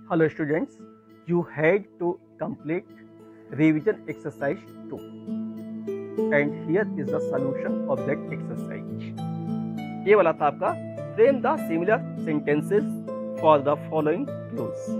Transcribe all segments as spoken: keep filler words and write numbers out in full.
Hello students, you had to complete revision exercise two and here is the solution of that exercise. ये वाला था आपका frame the similar sentences for the following clues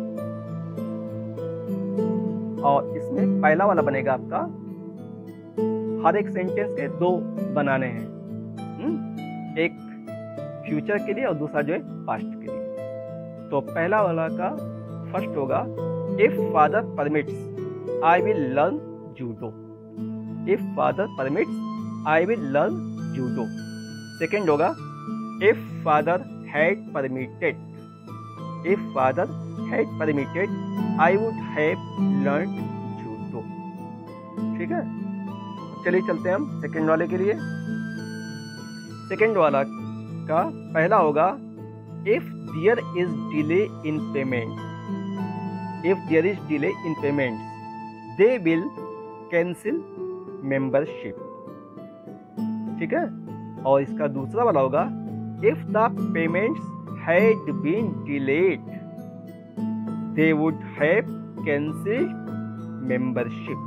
और इसमें पहला वाला बनेगा आपका हर एक सेंटेंस के दो बनाने हैं, एक फ्यूचर के लिए और दूसरा जो है पास्ट के लिए। तो पहला वाला का फर्स्ट होगा if father permits I will learn judo. If father permits I will learn judo. Second होगा if father had permitted. If father had permitted I would have learn judo. ठीक है, चलिए चलते हैं हम सेकेंड वाले के लिए। सेकेंड वाला का पहला होगा if there is delay in payment. If there is delay in payments, they will cancel membership. ठीक है, और इसका दूसरा वाला होगा If the payments had been delayed, they would have cancelled membership.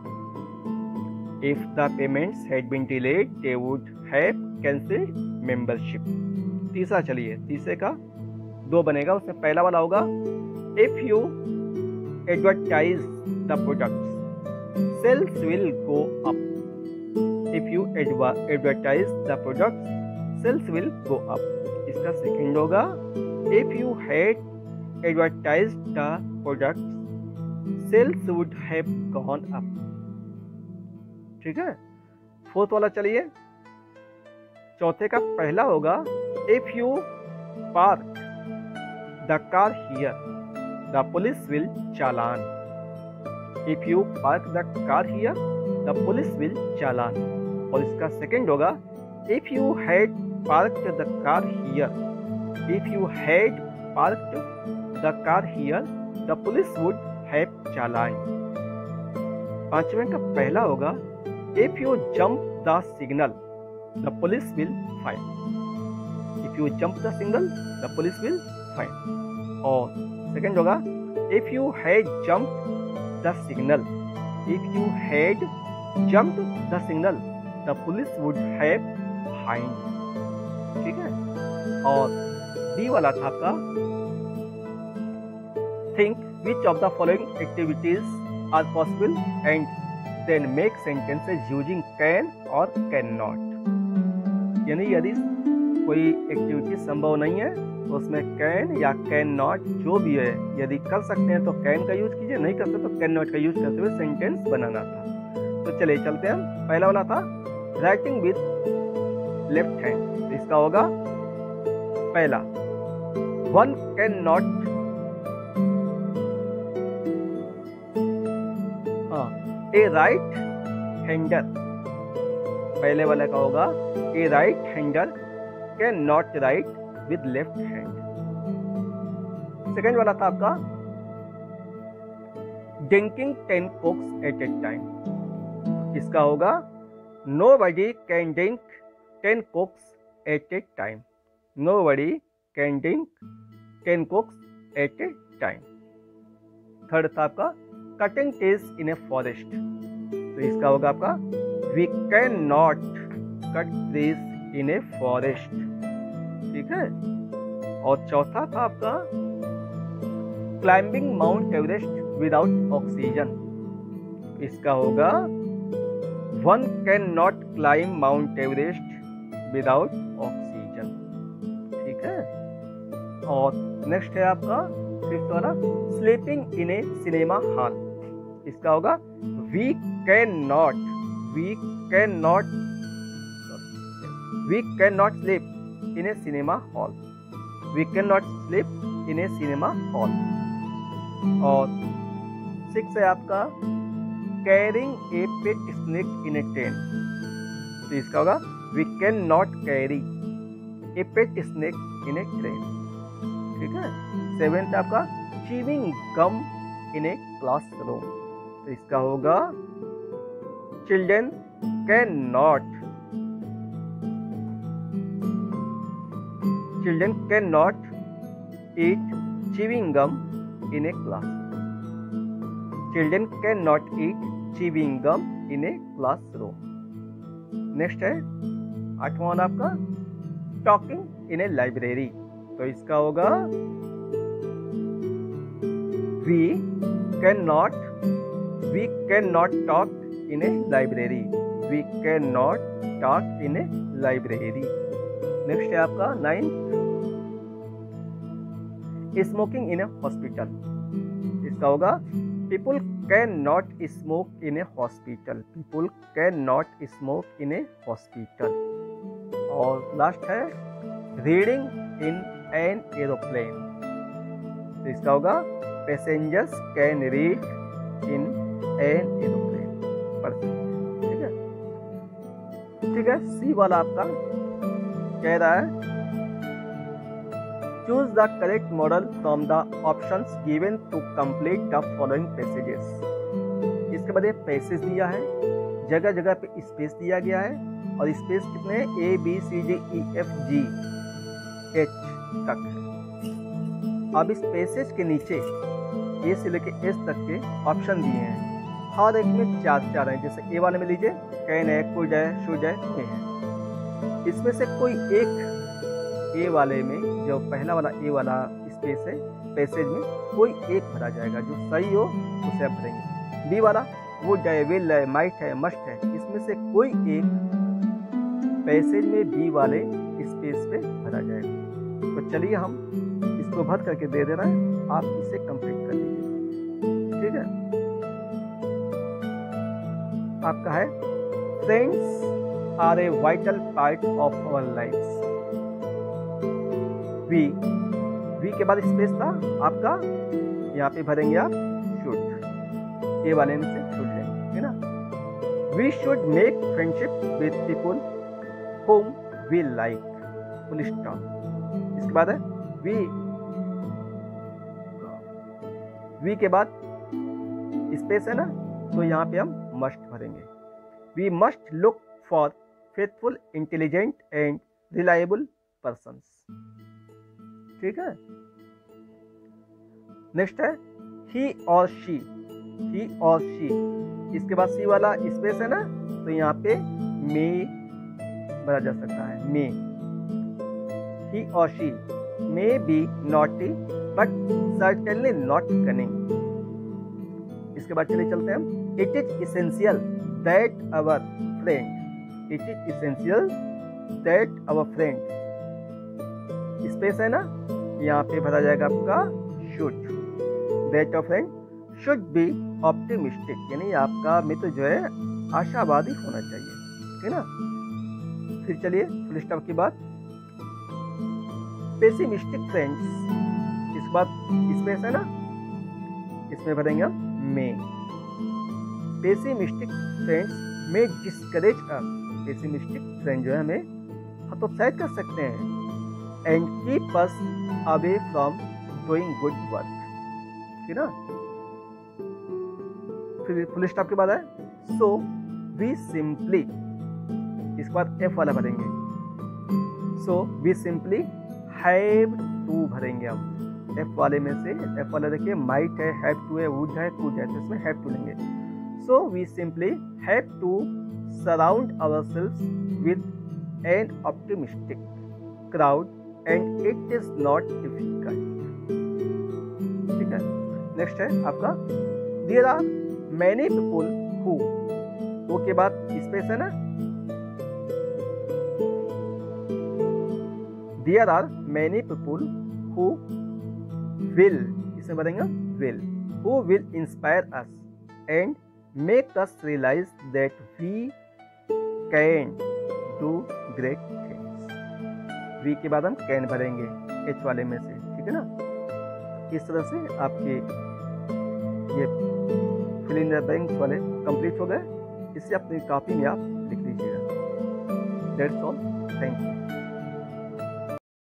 If the payments had been delayed, they would have cancelled membership. तीसरा चलिए, तीसरे का दो बनेगा, उसमें पहला वाला होगा If you advertise the products, sales will go up. If you adver advertise the products, sales will go up. इसका सेकंड होगा If you had advertised the products, sales would have gone up. ठीक है, fourth वाला चलिए, चौथे का पहला होगा If you park the car here, the police will challan. If you park the car here, the police will challan. और इसका सेकंड होगा If you had parked the car here, if you had parked the car here, the police would have challan. पांचवें का पहला होगा If you jump the signal, the police will fine. If you jump the signal, the police will fine. और second होगा If you had jumped the signal, if you had jumped the signal, the police would have fined. ठीक है, और D वाला था आपका Think which of the following activities are possible and then make sentences using can or cannot. यानी यदि कोई activity संभव नहीं है तो उसमें कैन या कैन नॉट जो भी है, यदि कर सकते हैं तो कैन का यूज कीजिए, नहीं कर सकते तो कैन नॉट का यूज करते हुए सेंटेंस बनाना था। तो चलिए चलते हैं, पहला वाला था राइटिंग विद लेफ्ट हैंड। तो इसका होगा पहला वन कैन नॉट, हाँ ए राइट हैंडर। पहले वाले का होगा a right hander can not write with left hand. Second वाला था आपका drinking ten cokes at a time. इसका होगा nobody can drink ten cokes at a time. Nobody can drink ten cokes at a time. Third था आपका cutting trees in a forest. तो इसका होगा आपका we can not cut trees in a forest. ठीक है, और चौथा था आपका climbing Mount Everest without oxygen. इसका होगा one can not climb Mount Everest without oxygen. ठीक है, और नेक्स्ट है आपका फिफ्थ वाला sleeping in a cinema hall. इसका होगा we can not we can not we can not sleep in a cinema hall. We cannot sleep in a cinema hall. और six है आपका carrying a pet snake in a train. तो इसका होगा we cannot carry a pet snake in a train. ठीक है, seventh है आपका chewing gum in a classroom. तो इसका होगा children cannot children cannot eat chewing gum in a classroom. Children cannot eat chewing gum in a classroom. Next है आठवां वाला आपका टॉकिंग इन ए लाइब्रेरी, तो इसका होगा we can not we can not talk in a library, we can not talk in a library. Next है आपका ninth smoking in a hospital, इसका होगा people can not smoke in a hospital, people can not smoke in a hospital. और last है reading in an aeroplane, तो इसका होगा passengers can read in an aeroplane. ठीक है ठीक है सी वाला आपका कह रहा है choose the correct model from the options given to complete the following passages. इसके बाद पैसेज दिया है, जगह जगह पे स्पेस दिया गया है, और स्पेस कितने A B C D E F G H तक है। अब इस पैसेज के नीचे ए से लेके एस तक के ऑप्शन दिए हैं, हर एक में चार चार हैं। जैसे ए वाले में लीजिए कैन है, कुड है, शुड है, मे है। इसमें से कोई एक ए वाले में जो पहला वाला ए वाला स्पेस है पैसेज में कोई एक भरा जाएगा, जो सही हो उसे आप भरेंगे। बी वाला वुड है, विल है, माइट है, मस्ट है, इसमें से कोई एक पैसेज में बी वाले स्पेस पे भरा जाएगा। तो चलिए हम इसको भर करके दे दे रहे हैं, आप इसे कंप्लीट कर लीजिए। ठीक है, आपका है friends are a vital part of our lifes. We we के बाद स्पेस था आपका, यहाँ पे भरेंगे आप शुड, ए वाले में से शुड लेंगे, है ना। We should make friendship with people whom we like, full stop. इसके बाद है वी वी के बाद स्पेस है ना, तो यहाँ पे हम मस्ट भरेंगे। We must look for faithful, intelligent and reliable persons. ठीक है, नेक्स्ट है ही और शी, ही और शी। इसके बाद सी वाला स्पेस है ना, तो यहाँ पे मे भरा जा सकता है, मे। ही और she may be naughty but certainly not cunning. इसके बाद चलिए चलते हैं हम। It is essential that our friend, it is essential that our friend, space है ना, यहाँ पे भरा जाएगा आपका should. That our friend should be optimistic, यानी आपका मित्र जो है आशावादी होना चाहिए, है ना। फिर चलिए फुल स्टॉप के बाद पेसिमिस्टिक फ्रेंड्स, इसके बाद स्पेस है ना, इसमें भरेंगे हम may. Pessimistic friends may discourage us, pessimistic friend जो है हमें हतोत्साहित कर सकते हैं। And keep us away from doing good work, ठीक है ना। फिर फुल स्टॉप के बाद है सो वी सिंपली, इसके बाद एफ वाला भरेंगे। So we simply have to भरेंगे हम, एफ वाले में से। एफ वाला देखिए माइट है, हैव टू है, वुड है, कुड है, तो इसमें हैव टू लेंगे। So we simply have to surround ourselves with an optimistic crowd and it is not difficult. ठीक है, नेक्स्ट है आपका there are many people who, वो के बाद स्पेस है ना, there are many people who will, इसमें बताएंगे will, who will inspire us and make us realize that we can do great things. We के बाद हम कैन भरेंगे एच वाले में से, ठीक है ना। इस तरह से आपके ये फिल इन द ब्लैंक्स वाले कंप्लीट हो गए। इसे अपनी कॉपी में आप लिख लीजिएगा। That's all, thank you.